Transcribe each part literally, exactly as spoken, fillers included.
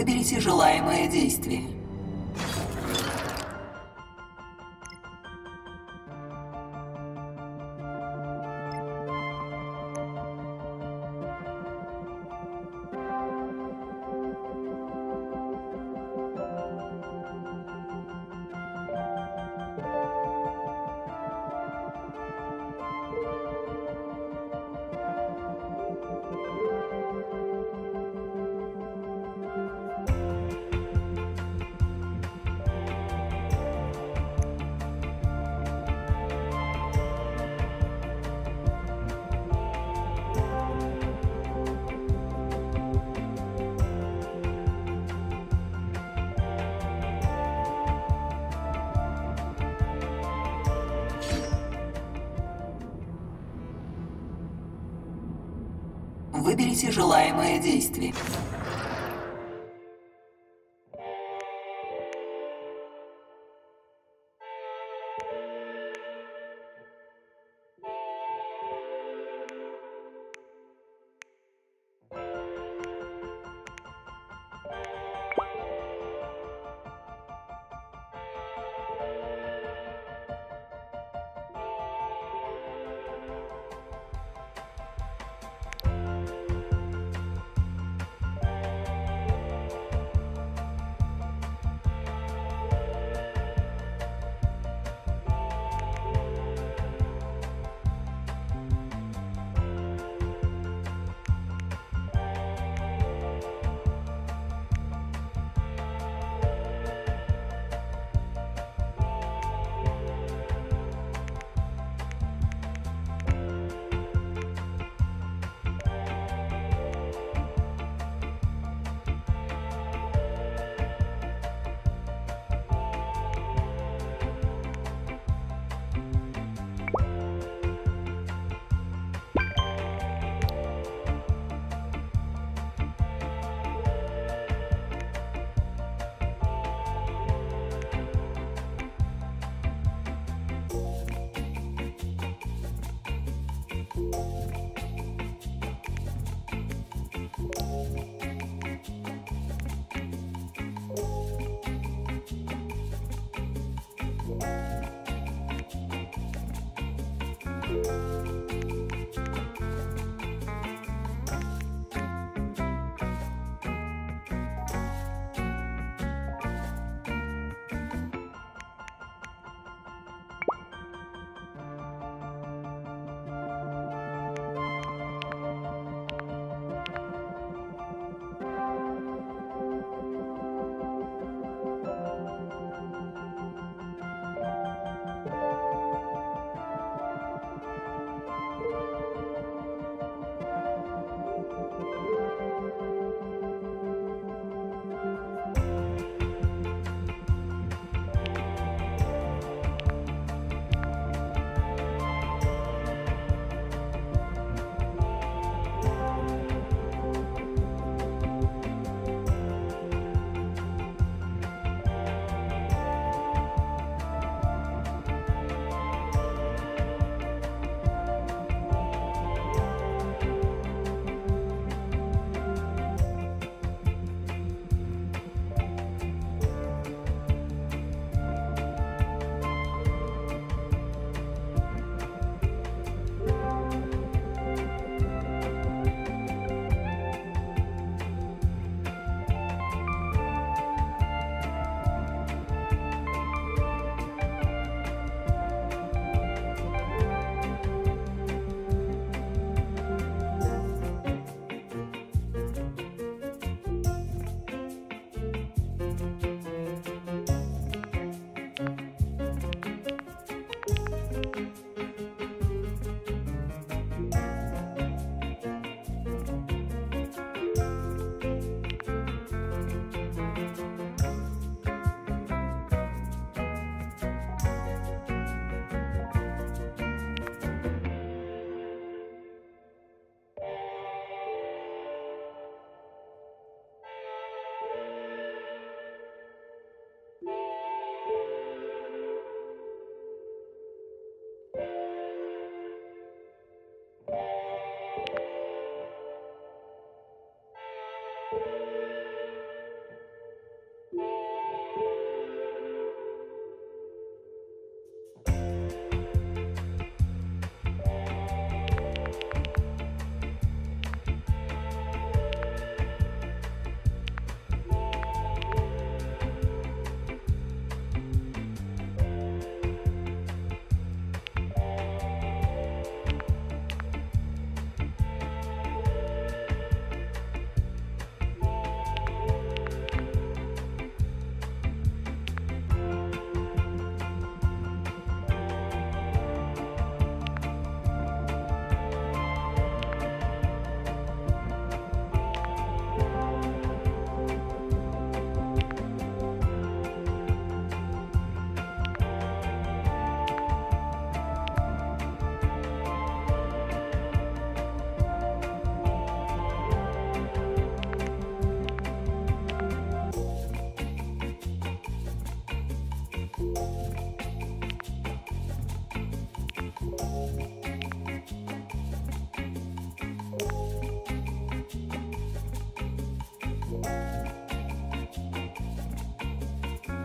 Выберите желаемое действие. Выберите желаемое действие.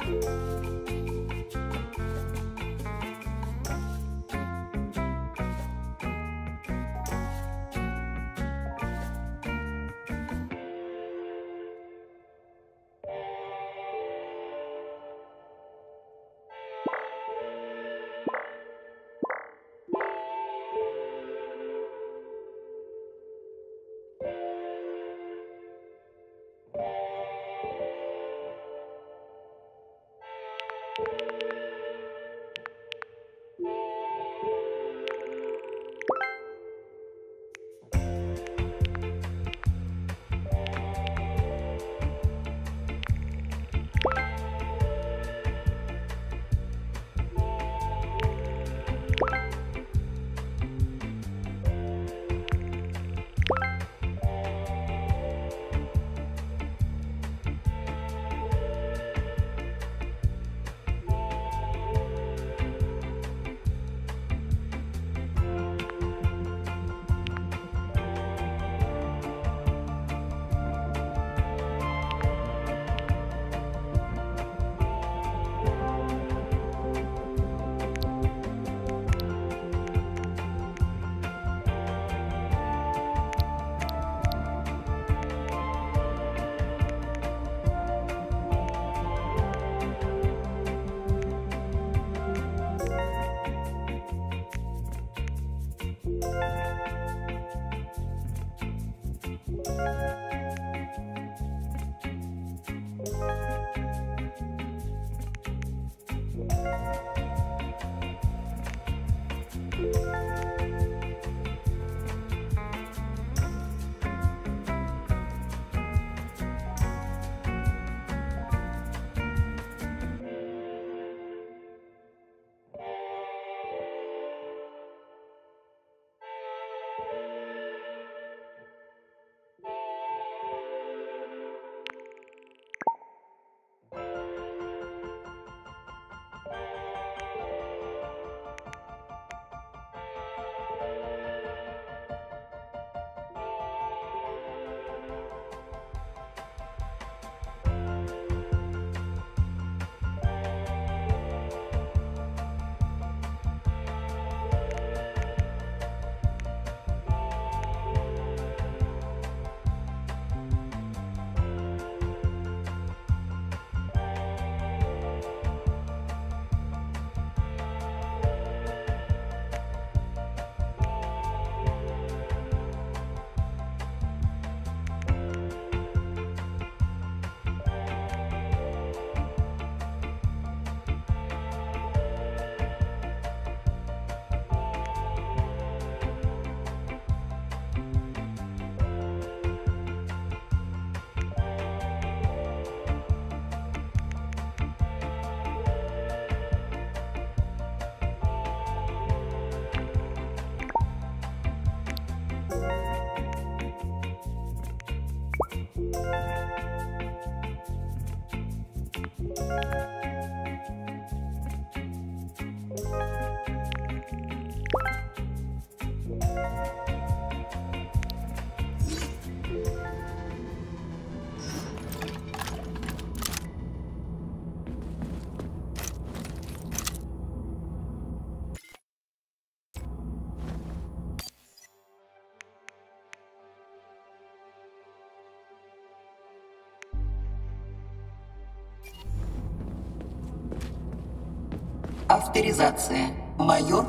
Авторизация. Майор.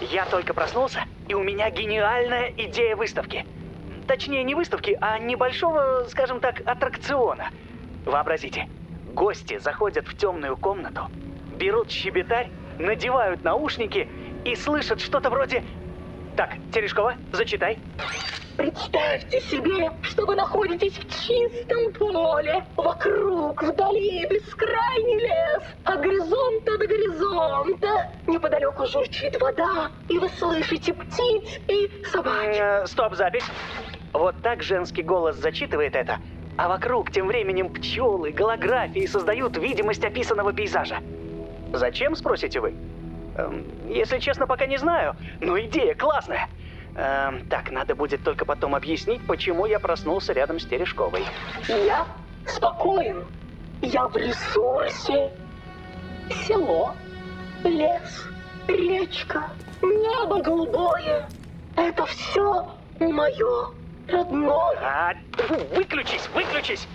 Я только проснулся, и у меня гениальная идея выставки. Точнее, не выставки, а небольшого, скажем так, аттракциона. Вообразите, гости заходят в темную комнату, берут щебетарь, надевают наушники и слышат что-то вроде... Так, Терешкова, зачитай. Представьте себе, что вы находитесь в чистом поле. Вокруг, вдали, бескрайний лес. От горизонта до горизонта. Неподалеку журчит вода, и вы слышите птиц и собачек. Э, стоп, запись. Вот так женский голос зачитывает это, а вокруг тем временем пчелы, голографии создают видимость описанного пейзажа. Зачем, спросите вы? Эм, если честно, пока не знаю, но идея классная. Эм, так, надо будет только потом объяснить, почему я проснулся рядом с Терешковой. Я спокоен. Я в ресурсе. Село, лес, речка, небо голубое. Это все мое родное. А, выключись, выключись!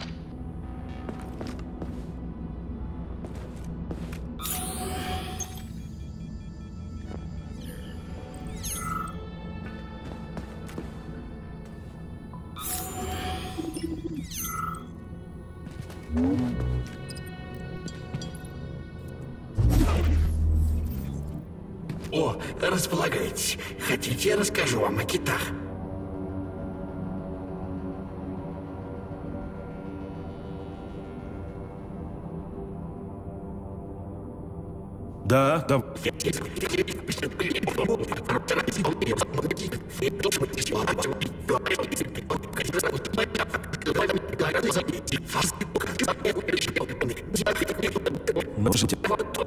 О, располагайтесь. Хотите, я расскажу вам о китах? Да, да. Можете...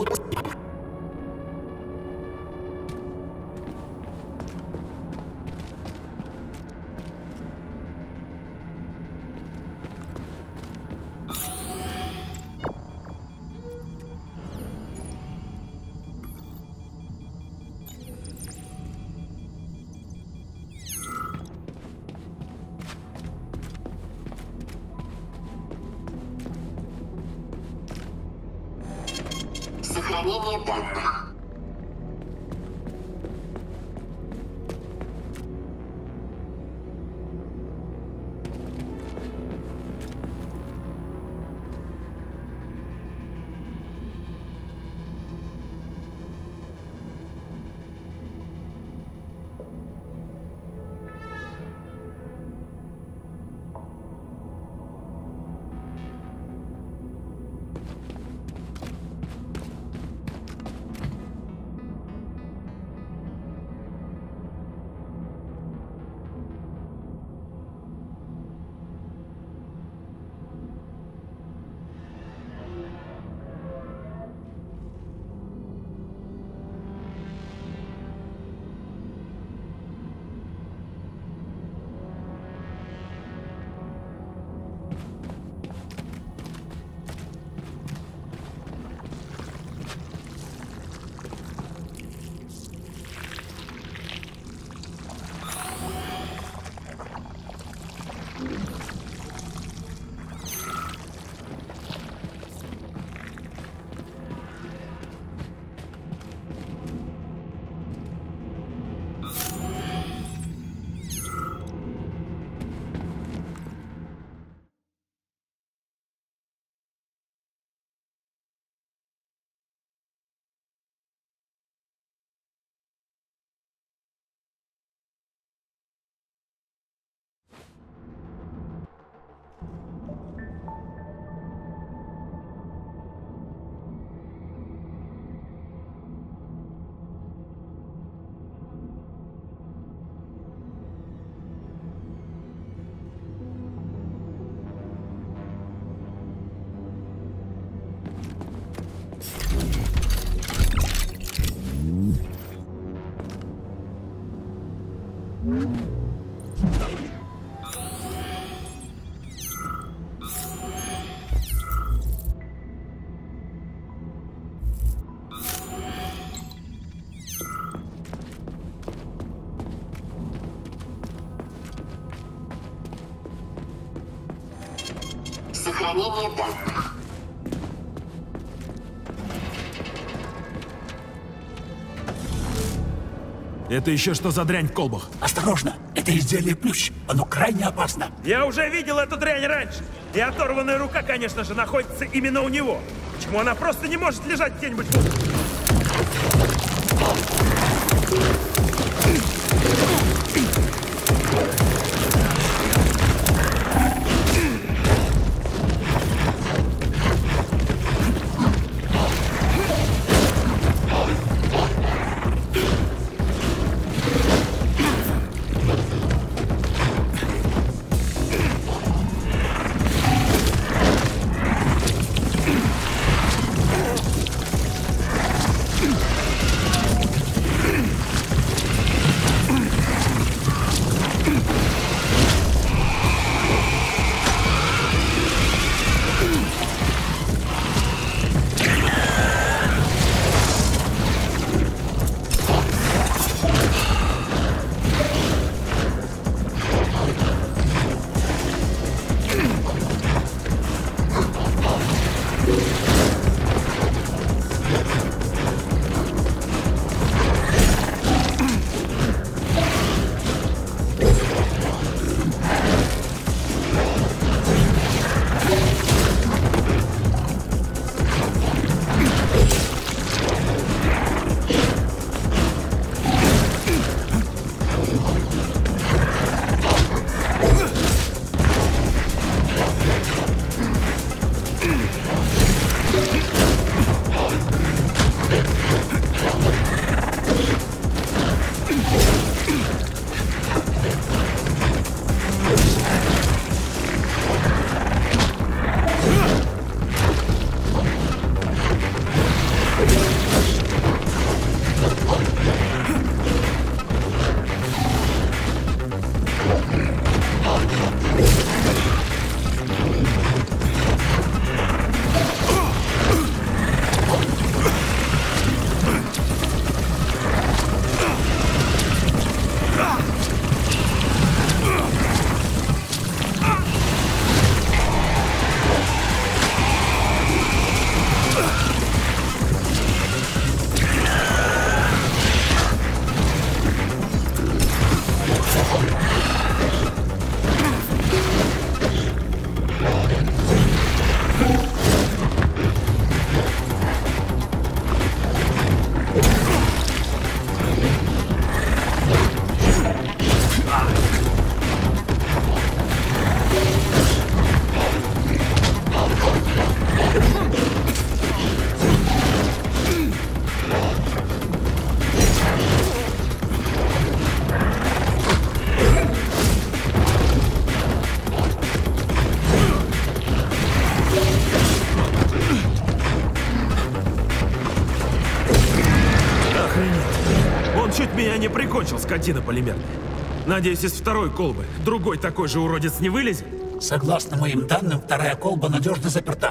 Сохранение данных. Сохранение данных. Это еще что за дрянь в колбах? Осторожно, это изделие плющ. Оно крайне опасно. Я уже видел эту дрянь раньше. И оторванная рука, конечно же, находится именно у него. Почему она просто не может лежать где-нибудь в углу? Меня не прикончил, скотина полимерная. Надеюсь, из второй колбы другой такой же уродец не вылезет? Согласно моим данным, вторая колба надежно заперта.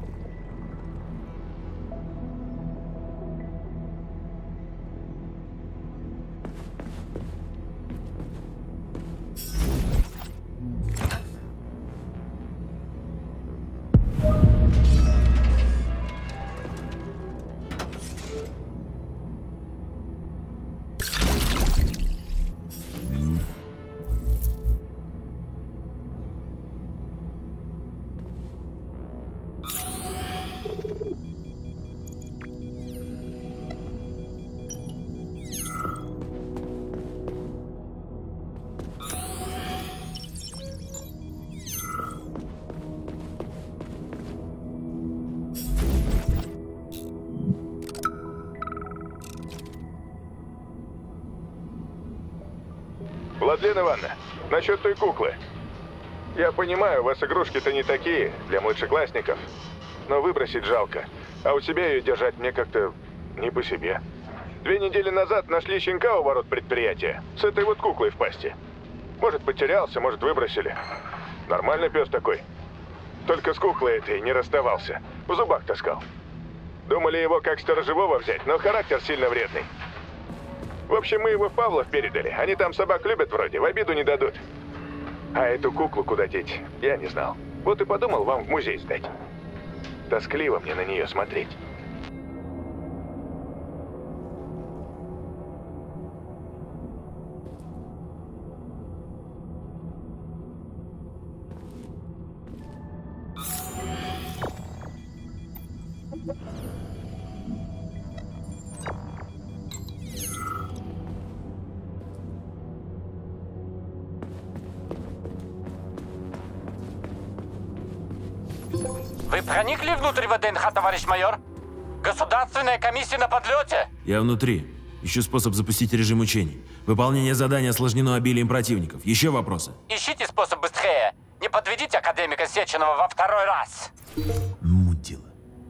Владлена Ивановна, насчет той куклы. Я понимаю, у вас игрушки-то не такие, для младшеклассников. Но выбросить жалко. А у себя ее держать мне как-то не по себе. Две недели назад нашли щенка у ворот предприятия. С этой вот куклой в пасти. Может, потерялся, может, выбросили. Нормальный пес такой. Только с куклой этой не расставался. В зубах таскал. Думали его как сторожевого взять, но характер сильно вредный. В общем, мы его в Павлов передали. Они там собак любят вроде, в обиду не дадут. А эту куклу куда деть, я не знал. Вот и подумал вам в музей сдать. Тоскливо мне на нее смотреть. Вы проникли внутрь ВДНХ, товарищ майор? Государственная комиссия на подлете? Я внутри. Ищу способ запустить режим учений. Выполнение задания осложнено обилием противников. Еще вопросы? Ищите способ быстрее. Не подведите академика Сеченова во второй раз. Мудила.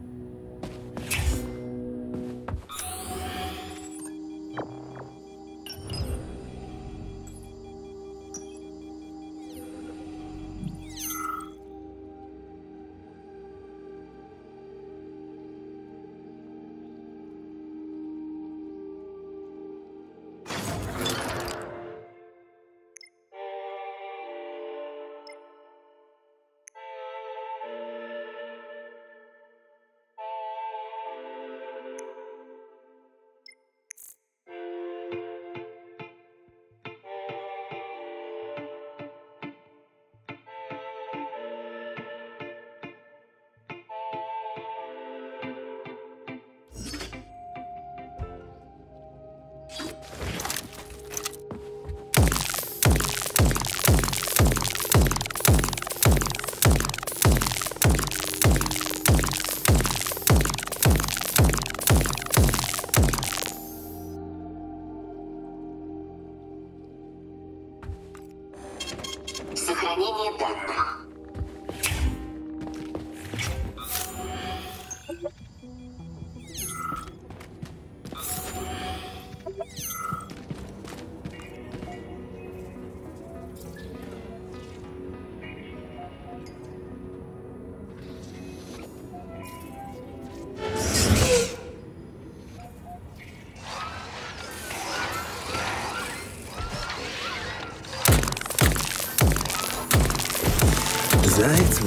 Сохранение данных. Зайцев.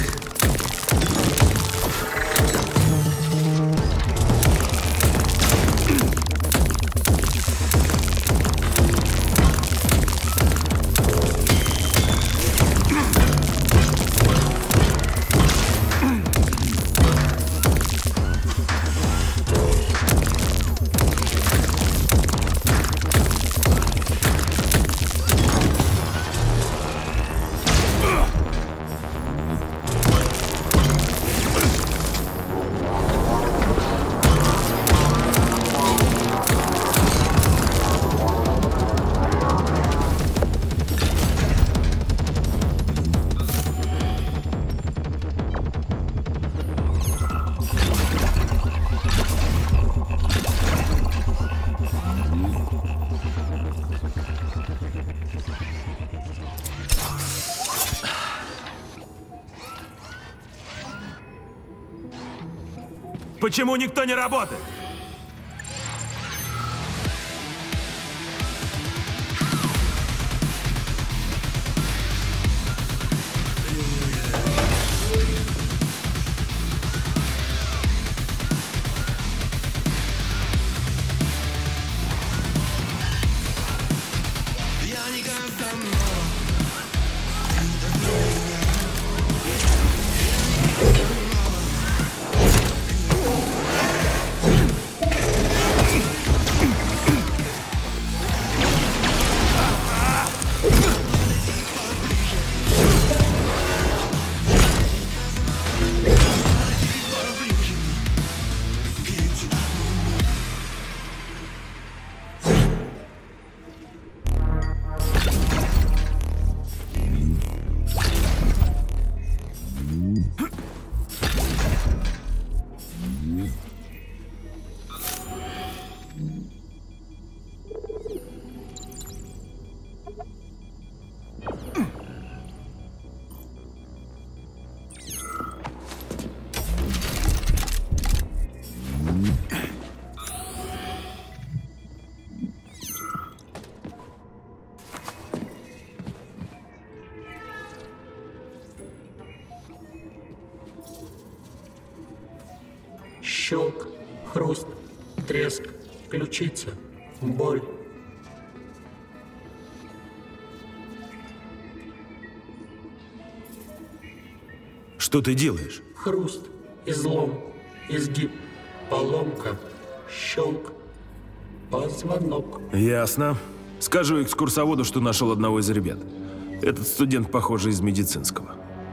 Почему никто не работает? Щелк, хруст, треск, ключица, боль. Что ты делаешь? Хруст, излом, изгиб, поломка, щелк, позвонок. Ясно. Скажу экскурсоводу, что нашел одного из ребят. Этот студент, похоже, из медицинского.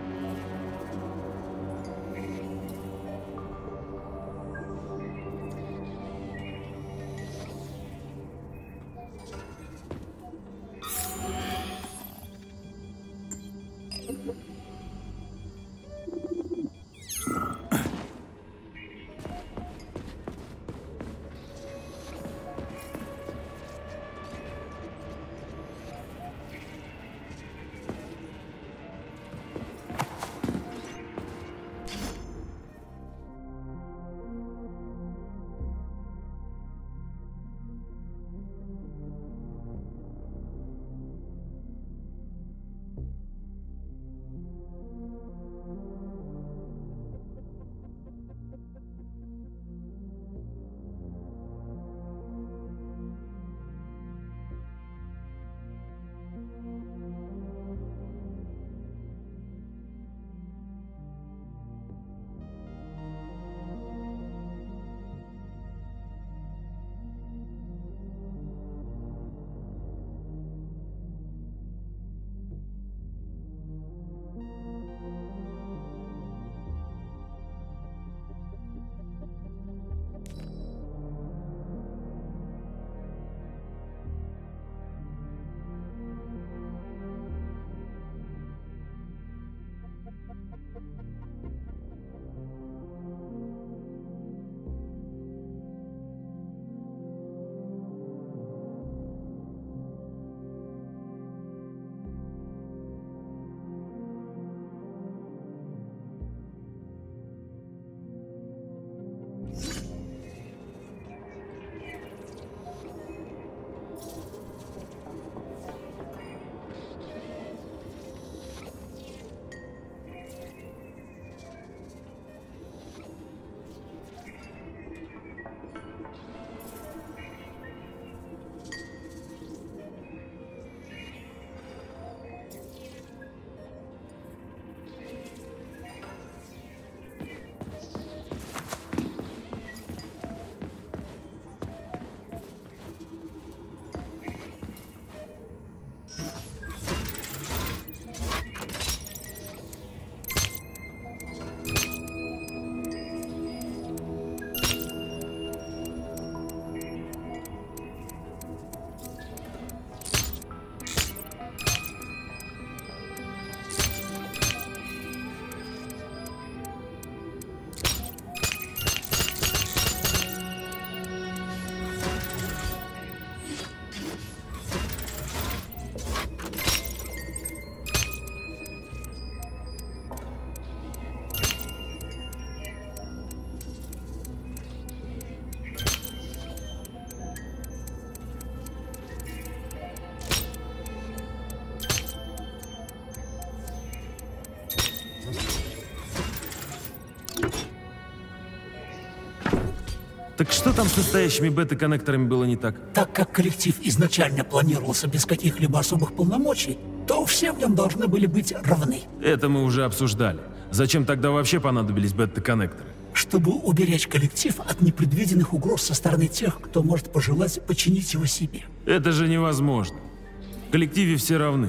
Так что там с настоящими бета-коннекторами было не так? Так как коллектив изначально планировался без каких-либо особых полномочий, то все в нем должны были быть равны. Это мы уже обсуждали. Зачем тогда вообще понадобились бета-коннекторы? Чтобы уберечь коллектив от непредвиденных угроз со стороны тех, кто может пожелать подчинить его себе. Это же невозможно. В коллективе все равны.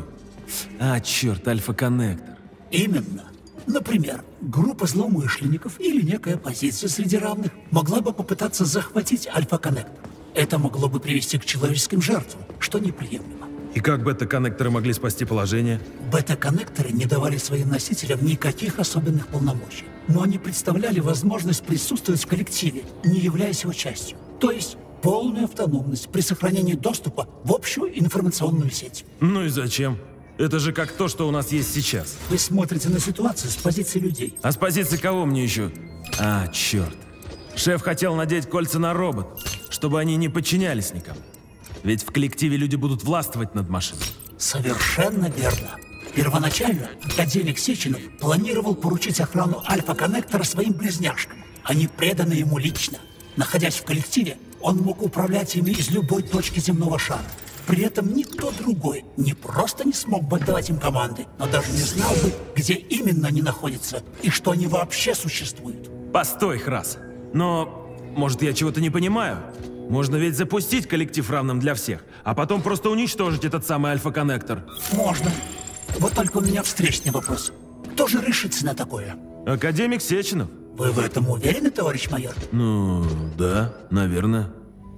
А, черт, альфа-коннектор. Именно. Например, группа злоумышленников или некая оппозиция среди равных могла бы попытаться захватить альфа-коннектор. Это могло бы привести к человеческим жертвам, что неприемлемо. И как бета-коннекторы могли спасти положение? Бета-коннекторы не давали своим носителям никаких особенных полномочий, но они представляли возможность присутствовать в коллективе, не являясь его частью. То есть полную автономность при сохранении доступа в общую информационную сеть. Ну и зачем? Это же как то, что у нас есть сейчас. Вы смотрите на ситуацию с позиции людей. А с позиции кого мне еще? А, черт. Шеф хотел надеть кольца на робот, чтобы они не подчинялись никому. Ведь в коллективе люди будут властвовать над машиной. Совершенно верно. Первоначально академик Сеченов планировал поручить охрану альфа-коннектора своим близняшкам. Они преданы ему лично. Находясь в коллективе, он мог управлять ими из любой точки земного шара. При этом никто другой не просто не смог бы отдавать им команды, но даже не знал бы, где именно они находятся и что они вообще существуют. Постой, Храс. Но, может, я чего-то не понимаю? Можно ведь запустить коллектив равным для всех, а потом просто уничтожить этот самый альфа-коннектор. Можно. Вот только у меня встречный вопрос. Кто же решится на такое? Академик Сеченов. Вы в этом уверены, товарищ майор? Ну, да, наверное.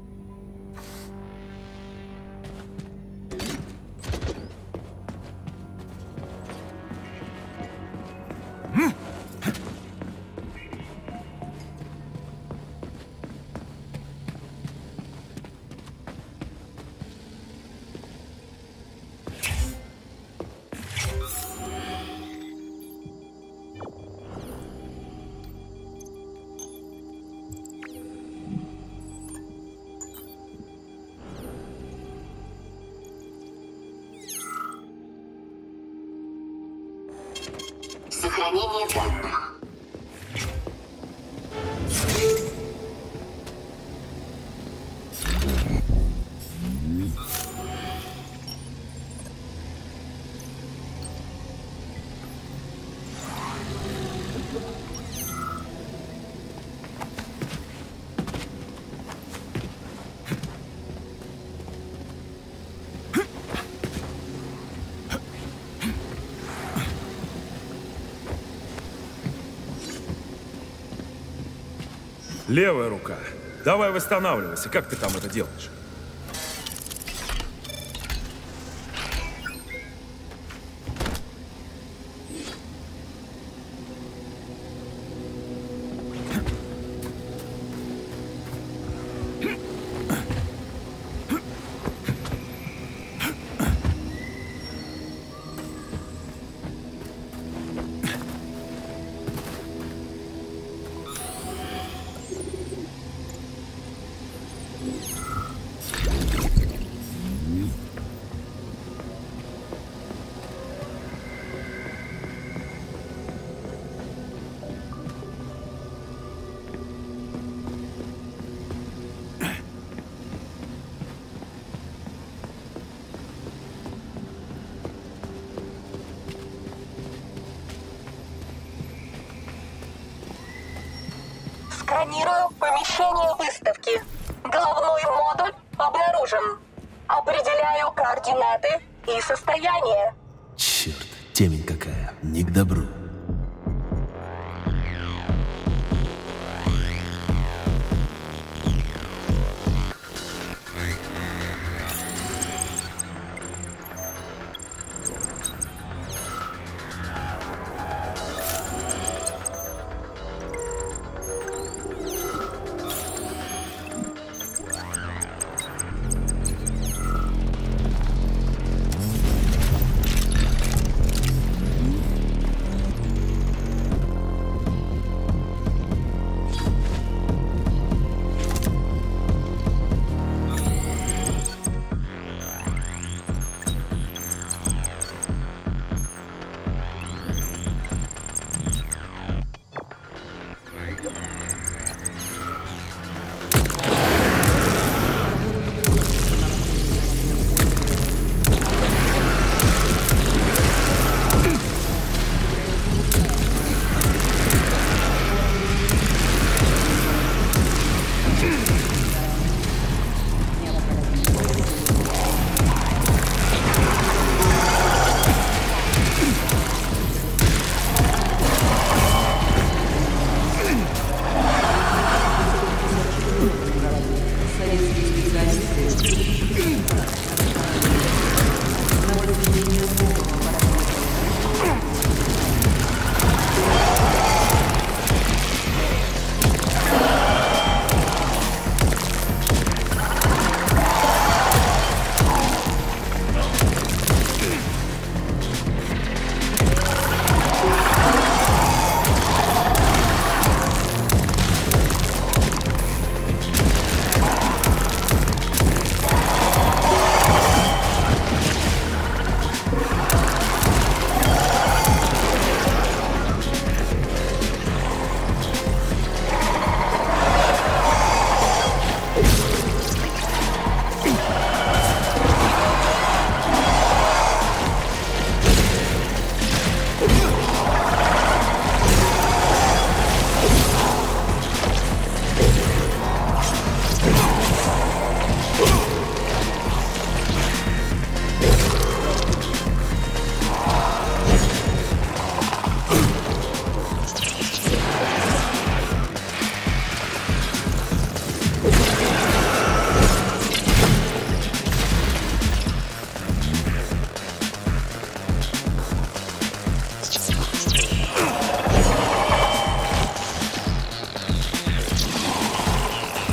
Сохранение данных. Левая рука. Давай восстанавливайся. Как ты там это делаешь? Сканирую помещение выставки. Головной модуль обнаружен. Определяю координаты и состояние. Черт, темень какая, не к добру.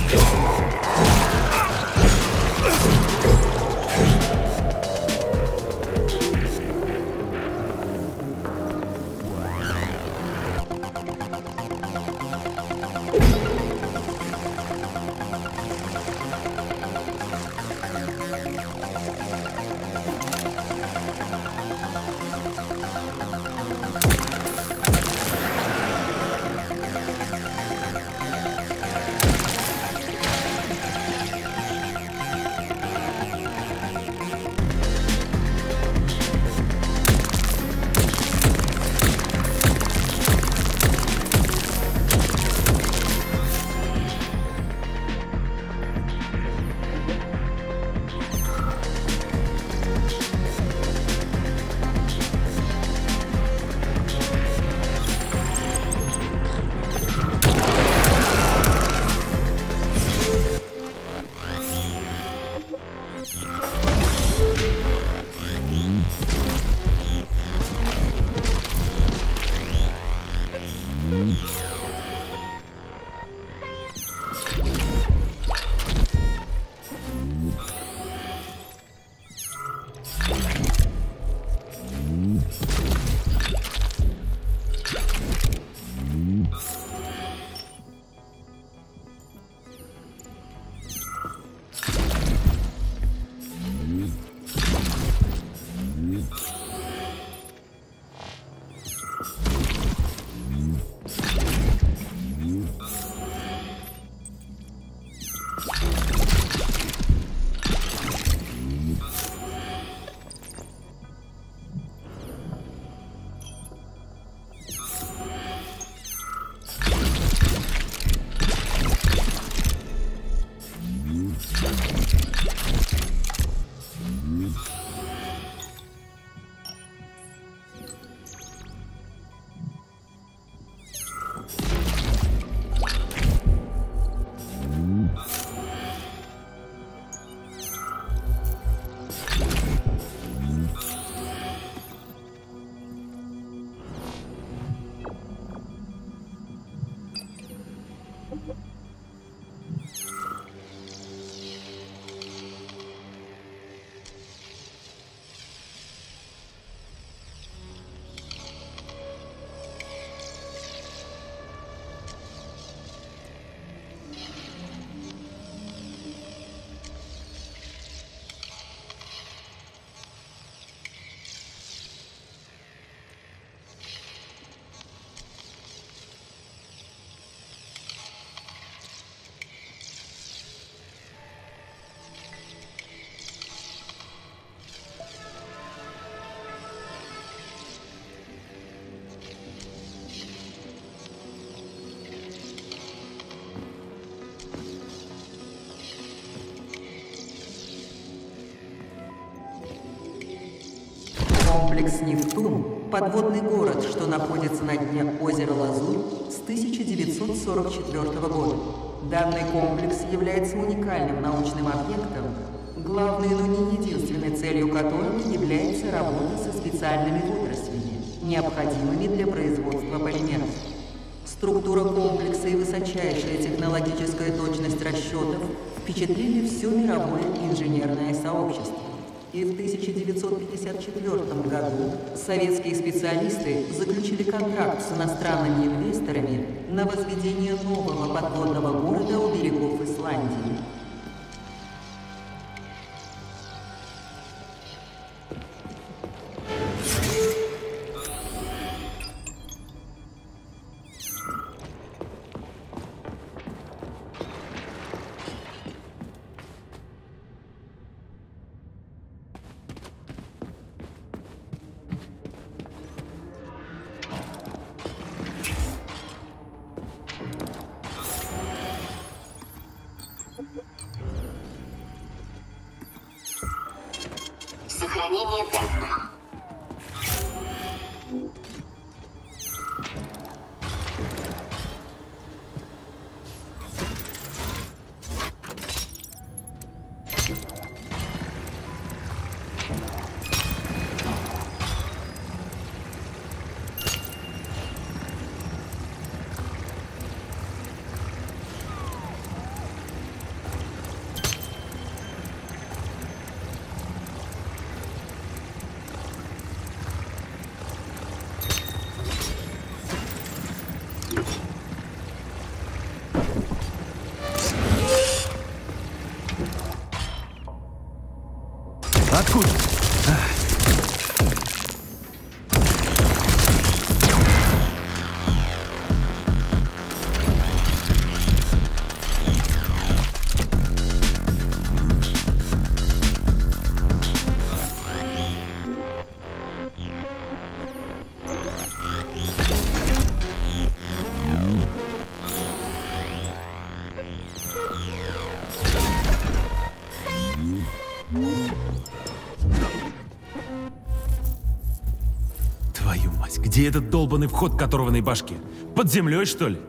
Комплекс «Нептун» – подводный город, что находится на дне озера Лазурь с тысяча девятьсот сорок четвёртого года. Данный комплекс является уникальным научным объектом, главной, но не единственной целью которого является работа со специальными водорослями, необходимыми для производства полимеров. Структура комплекса и высочайшая технологическая точность расчетов впечатлили все мировое инженерное сообщество. И в тысяча девятьсот пятьдесят четвёртом году советские специалисты заключили контракт с иностранными инвесторами на возведение нового подводного города у берегов Исландии. Сохранение данных. Откуда? Твою мать, где этот долбанный вход к оторванной башке? Под землей, что ли?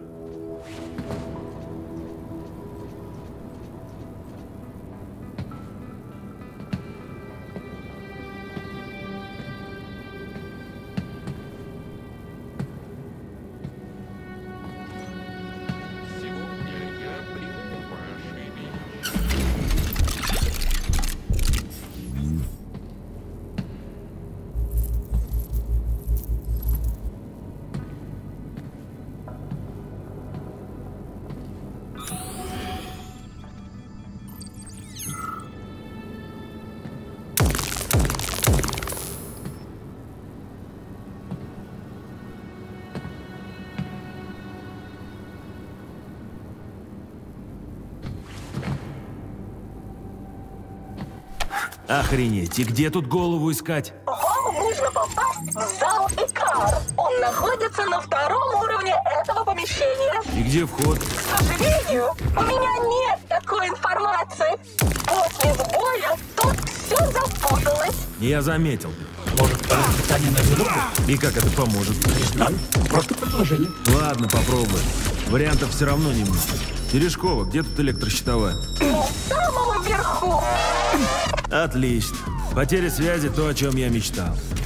Охренеть, и где тут голову искать? Вам нужно попасть в зал Икар. Он находится на втором уровне этого помещения. И где вход? К сожалению, у меня нет такой информации. После сбоя тут все запуталось. Я заметил. Может, питание на дорогу? И как это поможет? Не знаю. Просто предложение. Ладно, попробуем. Вариантов все равно немного. Терешкова, где тут электрощитовая? На самом верху. Отлично. Потеря связи — то, о чем я мечтал.